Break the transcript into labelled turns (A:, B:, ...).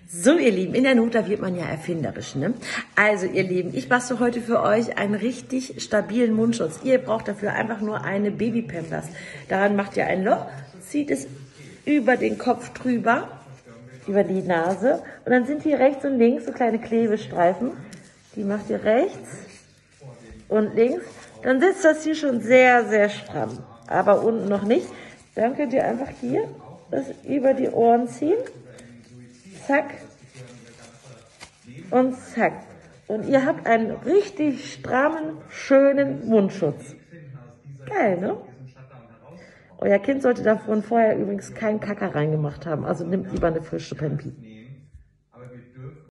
A: So, ihr Lieben, in der Not, da wird man ja erfinderisch, ne? Also, ihr Lieben, ich bastel heute für euch einen richtig stabilen Mundschutz. Ihr braucht dafür einfach nur eine Baby-Pampers. Daran macht ihr ein Loch, zieht es über den Kopf drüber, über die Nase. Und dann sind hier rechts und links so kleine Klebestreifen. Die macht ihr rechts und links. Dann sitzt das hier schon sehr, sehr stramm. Aber unten noch nicht. Dann könnt ihr einfach hier das über die Ohren ziehen. Zack und zack. Und ihr habt einen richtig strammen, schönen Mundschutz. Geil, ne? Euer Kind sollte davon vorher übrigens keinen Kacker reingemacht haben. Also nimmt lieber eine frische Pampi.